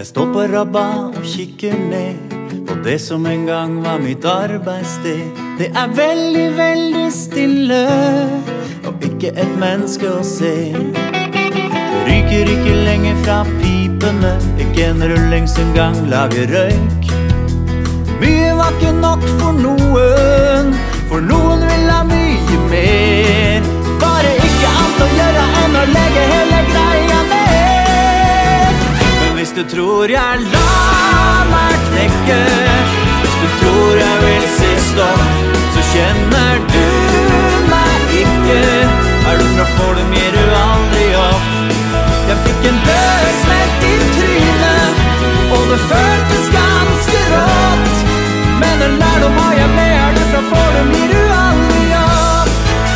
Jeg står på rabba og kikker ned på det som en gang var mitt arbeidssted. Det er veldig, veldig stille, og ikke et menneske å se. Det ryker ikke lenger fra pipene, ikke en rullings en gang lager røyk. Mye var ikke nok for noen vil ha mye mer. Bare ikke annet å gjøre enn å legge hele greia ned. Men hvis du tror jeg lar meg knekke, hvis du tror jeg vil si stopp, så kjenner du meg ikke. Er du fra Follum, gir du aldri opp. Jeg fikk en dødsmelt i trynet, og det føltes ganske rått. Men en lærdom har jeg med, er du fra Follum, gir du aldri opp.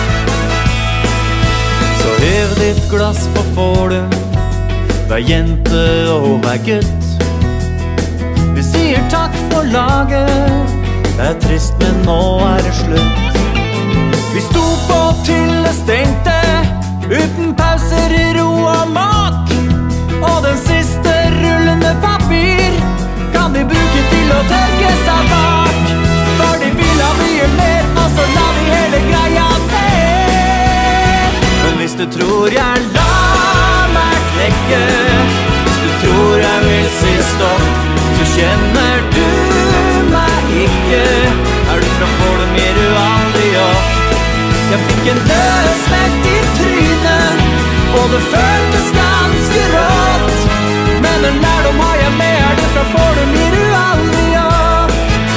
Så hev ditt glass på Follum, vær jente og vær gutt. Vi sier takk for laget, det er trist, men nå er det slutt. Vi sto på til det stengte, uten pauser i ro og mak. Og den siste rullen med papir kan de bruke til å tørke seg bak. For de vil ha mye mer, og så la de hele greia ned. Men hvis du tror jeg lar meg knekke, hvis du tror jeg vil si stopp, så kjenner du meg ikke. Er du fra Follum, gir du aldri opp. Jeg fikk en dødsmelt i trynet, og det føltes ganske rått. Men en lærdom har jeg med, er du fra Follum, gir du aldri opp.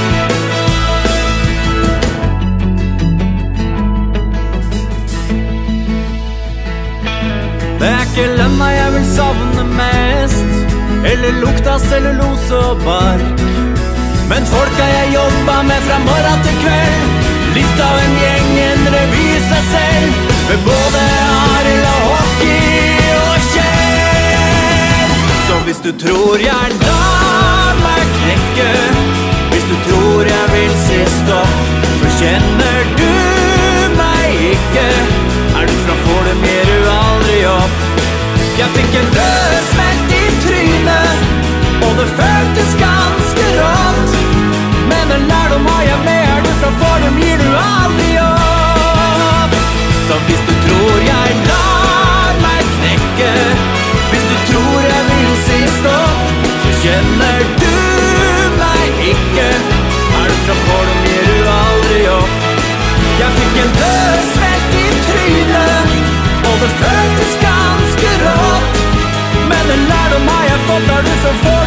Det er ikke lønna jeg vil savne mest, eller lukta cellulose og bark. Men folka jeg jobba med fra morgen til kveld, litt av en gjeng, en revy i seg selv, med både Arild og Hockey og Kjell. Så hvis du tror jeg lar meg knekke, hvis du tror jeg vil si stopp, så kjenner du meg ikke. Er du fra Follum, gir du aldri opp. Jeg fikk en dødsmelt i trynet, og det føltes ganske rått. Men en lærdom har jeg med, er du fra Follum, gir du aldri opp. Så hvis du tror jeg lar meg knekke, hvis du tror jeg vil si stopp, så kjenner du meg ikke. Er du fra Follum, gir du aldri opp. Jeg fikk en dødsmelt i trynet, og det føltes ganske rått. Men en lærdom har jeg fått, er du fra Follum.